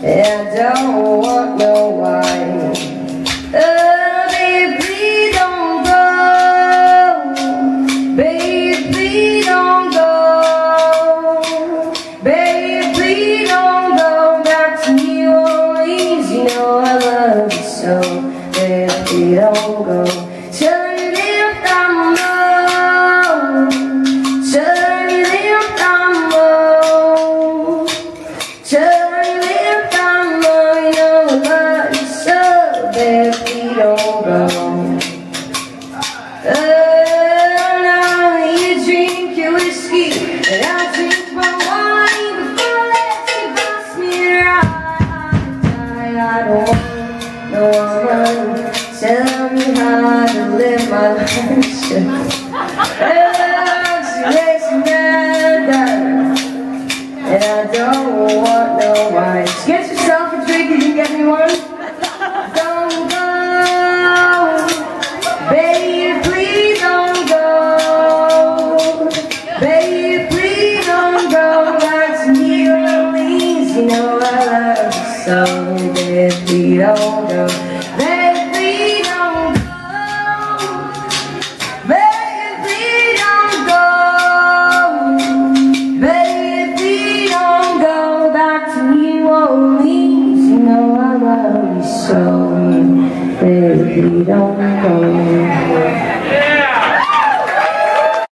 and I don't want no wife. Baby, please don't go. Baby, please don't go. Baby, please don't go back to New Orleans. You know I love you so. Baby, please don't go. Turn it if I'm low. Turn it if I'm low. Turn it if I'm low. You know I love you so. Baby, please don't go. Now you drink your whiskey and I drink my wine before that you pass me right. I don't want no one tell me how to live my life. She makes me mad, and I don't want no wife. Get yourself a drink, you can get me one. Don't go, baby, please don't go. Baby, please don't go back to New Orleans. You know I love you so. Baby, please don't go. Baby, please don't go. Baby, please don't go. Baby, please don't go back to New Orleans. You know I love you so. Baby, please don't go.